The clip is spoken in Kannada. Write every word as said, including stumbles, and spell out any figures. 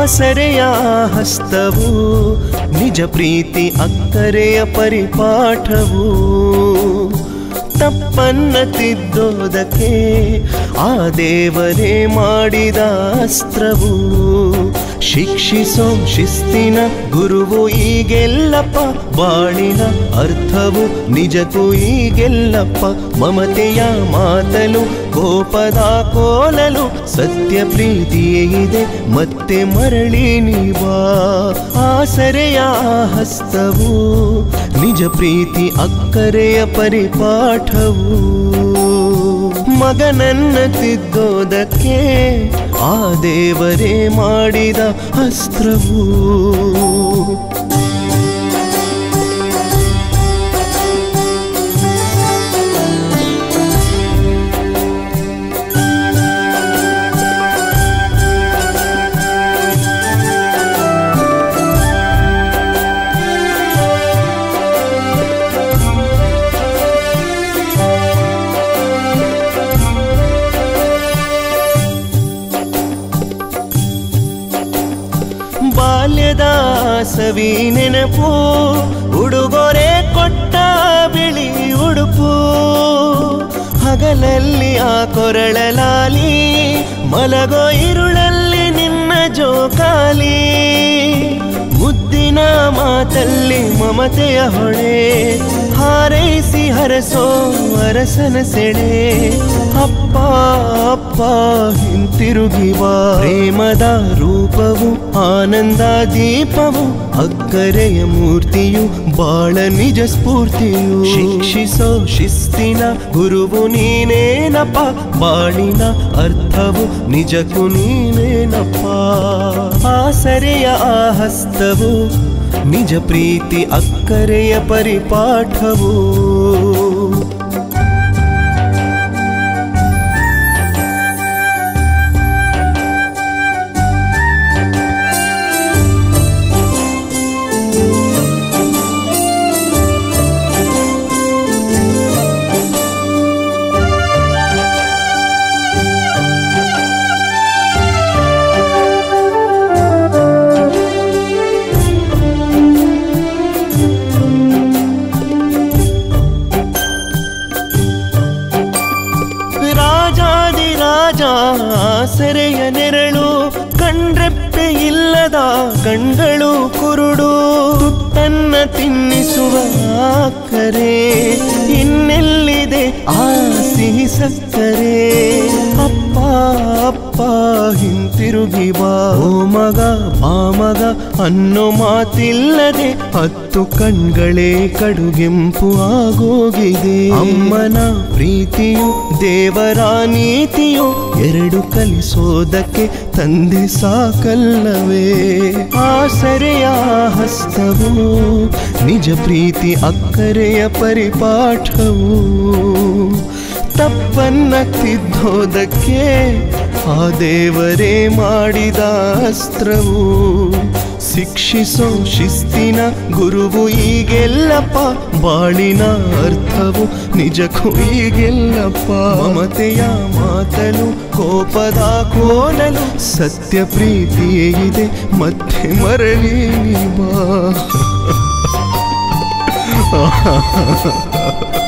ಆಸರೆಯ ಹಸ್ತವು ನಿಜ ಪ್ರೀತಿ ಅಕ್ಕರೆಯ ಪರಿಪಾಠವು ತಪ್ಪನ್ನ ತಿದ್ದೋದಕ್ಕೆ ಆ ದೇವರೇ ಮಾಡಿದ ಅಸ್ತ್ರವು ಶಿಕ್ಷಿಸೋ ಶಿಸ್ತಿನ ಗುರುವು ಈಗೆಲ್ಲಪ್ಪ ಬಾಳಿನ ಅರ್ಥವು ನಿಜಕ್ಕೂ ಈಗೆಲ್ಲಪ್ಪ ಮಮತೆಯ ಮಾತಲು ಕೋಪದ ಕೋಲಲು ಸತ್ಯ ಪ್ರೀತಿಯೇ ಇದೆ ಮತ್ತೆ ಮರಳಿ ನೀವಾ ಆಸರೆಯ ಹಸ್ತವು ನಿಜ ಪ್ರೀತಿ ಅಕ್ಕರೆಯ ಪರಿಪಾಠವು ಮಗನನ್ನ ತಿದ್ದೋದಕ್ಕೆ ಆ ದೇವರೇ ಮಾಡಿದ ಅಸ್ತ್ರವು ಬಾಲ್ಯದ ಸವಿ ನೆನಪು ಉಡುಗೊರೆ ಕೊಟ್ಟ ಬಿಳಿ ಉಡುಪು ಹಗಲಲ್ಲಿ ಆ ಕೊರಳಲಾಲಿ ಮಲಗೋ ಇರುಳಲ್ಲಿ ನಿನ್ನ ಜೋಕಾಲಿ ಮುದ್ದಿನ ಮಾತಲ್ಲಿ ಮಮತೆಯ ಹೊಳೆ ಹಾರೈಸಿ ಹರಸೋ ಅರಸನ ಸೆಳೆ ಅಪ್ಪ ಅಪ್ಪ ಹಿಂತಿರುಗಿ ಬಾ ಪ್ರೇಮದ ರೂಪವು ಆನಂದ ದೀಪವು ಅಕ್ಕರೆಯ ಮೂರ್ತಿಯು ಬಾಳ ನಿಜ ಸ್ಫೂರ್ತಿಯು ಶಿಕ್ಷಿಸೋ ಶಿಸ್ತಿನ ಗುರುವು ನೀನೇನಪ್ಪ ಬಾಳಿನ ಅರ್ಥವು ನಿಜಕ್ಕೂ ನೀನೇನಪ್ಪ ಆಸರೆಯ ಆ ಹಸ್ತವು ನಿಜ ಪ್ರೀತಿ ಅಕ್ಕರೆಯ ಪರಿಪಾಠವು ಆಸರೆಯ ನೆರಳು ಕಂಡ್ರೆಪ್ಪೆ ಇಲ್ಲದ ಕಣ್ಗಳು ಕುರುಡು ತುತ್ತನ್ನ ತಿನ್ನಿಸುವ ಅಕ್ಕರೆ ಇನ್ನೆಲ್ಲಿದೆ ಆ ಸಿಹಿ ಸಕ್ಕರೆ ಅಪ್ಪ ಅಪ್ಪ ಹಿಂತಿರುಗಿ ಬಾ ಓ ಮಗ ಬಾ ಮಗ ಅನ್ನೋ ಮಾತಿಲ್ಲದೆ ಹತ್ತು ಕಣ್ಗಳೇ ಕಡುಗೆಂಪು ಆಗೋಗಿದೆ ಅಮ್ಮನ ಪ್ರೀತಿಯು ದೇವರ ನೀತಿಯು ಎರಡು ಕಲಿಸೋದಕ್ಕೆ ತಂದೆ ಸಾಕಲ್ಲವೇ ಆಸರೆಯ ಹಸ್ತವು ನಿಜ ಪ್ರೀತಿ ಅಕ್ಕರೆಯ ಪರಿಪಾಠವು ತಪ್ಪನ್ನ ತಿದ್ದೋದಕ್ಕೆ ಆ ದೇವರೇ ಮಾಡಿದ ಅಸ್ತ್ರವು ಶಿಕ್ಷಿಸೋ ಶಿಸ್ತಿನ ಗುರುವು ಈಗೆಲ್ಲಪ್ಪ ಬಾಳಿನ ಅರ್ಥವು ನಿಜಕ್ಕೂ ಈಗೆಲ್ಲಪ್ಪ ಮಮತೆಯ ಮಾತಲು ಕೋಪದ ಕೋಲಲು ಸತ್ಯ ಪ್ರೀತಿಯೇ ಇದೆ ಮತ್ತೆ ಮರಳಿ ಬಾ